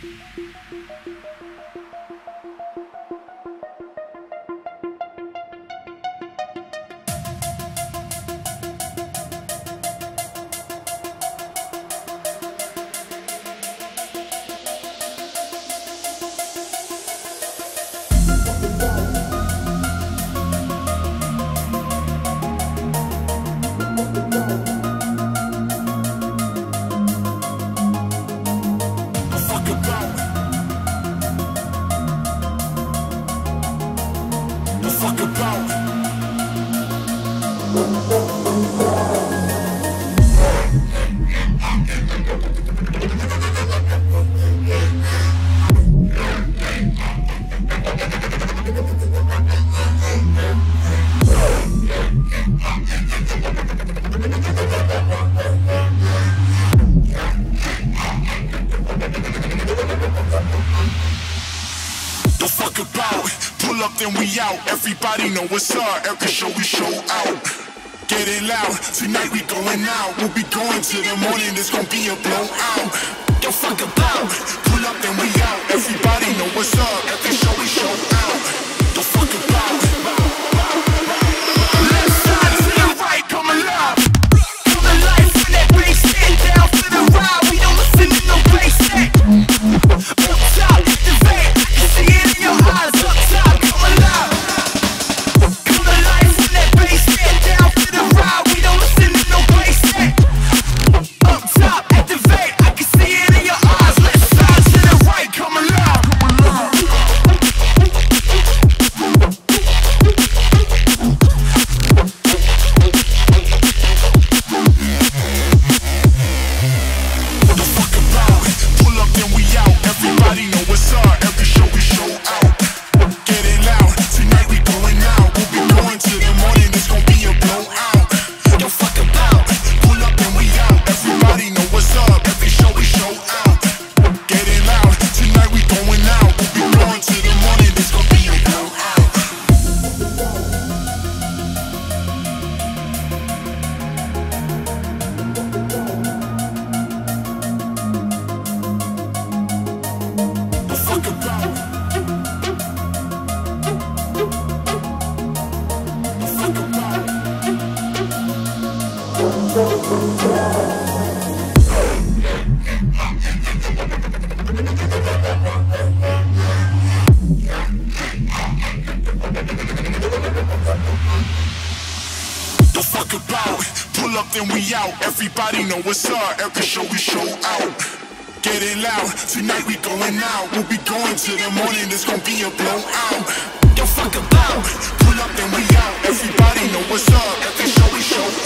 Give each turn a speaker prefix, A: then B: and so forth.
A: Everybody know what's up, every show we show out. Get it loud, tonight we going out. We'll be going till the morning, it's gonna be a blowout. Yo, fuck about, pull up then we out. Everybody know what's up, every show we show out. Yo, fuck about. Left side to the right, come alive. Feel the life when that bass stand down for the ride. We don't listen to no bass set. Up top, activate, I can see it in your eyes. Up top, come alive. Everybody know what's up, every show we show out. Get it loud, tonight we going out. We'll be going till the morning, it's gonna be a blowout. Yo, fuck about, pull up then we out. Everybody know what's up, every show we show out.